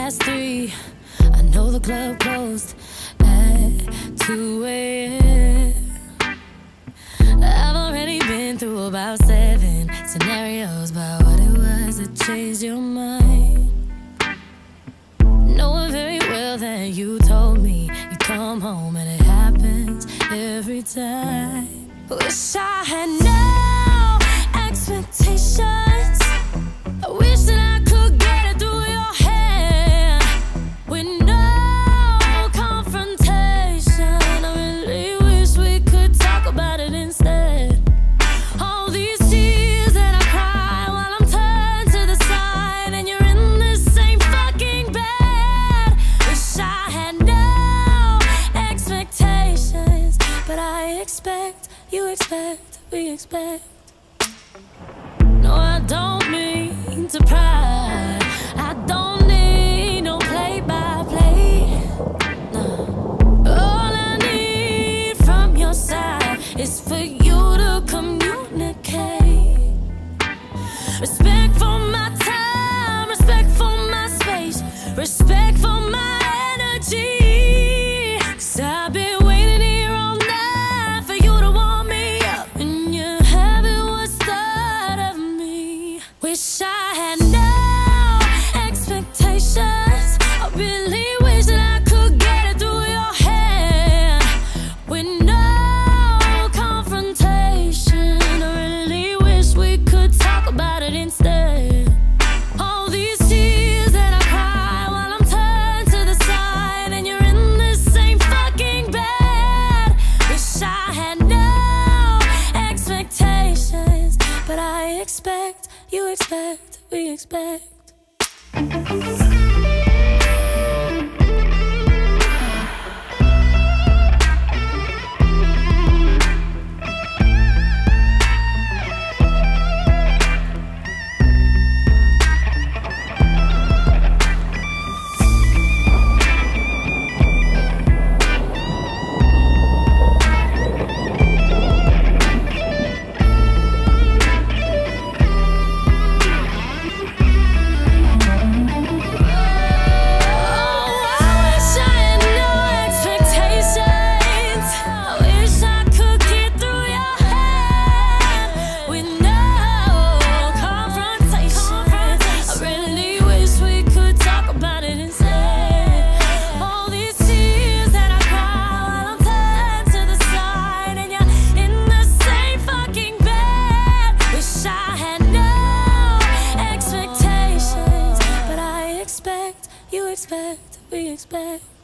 past 3. I know the club closed at 2 a.m. I've already been through about 7 scenarios about what it was that changed your mind. Knowing very well that you told me you come home and it happens every time. Wish I had no expectations. I wish that I could get it through your head with no confrontation. I really wish we could talk about it instead. All these tears that I cry while I'm turned to the side and you're in the same fucking bed. Wish I had no expectations, but I expect, you expect, we expect. No, I don't mean to pry. I don't need no play-by-play. No. All I need from your side is for you to communicate. Respect for my time, respect for my space, respect for my energy. 'Cause I've been waiting here all night for you to warm me up, and you haven't what's thought of me. Wish I had no expectations. I really wish that I could get it through your head with no confrontation. I really wish we could talk about it instead. All these tears that I cry while I'm turned to the side and you're in the same fucking bed. Wish I had no expectations, but I expect, you expect, we expect. You expect, we expect.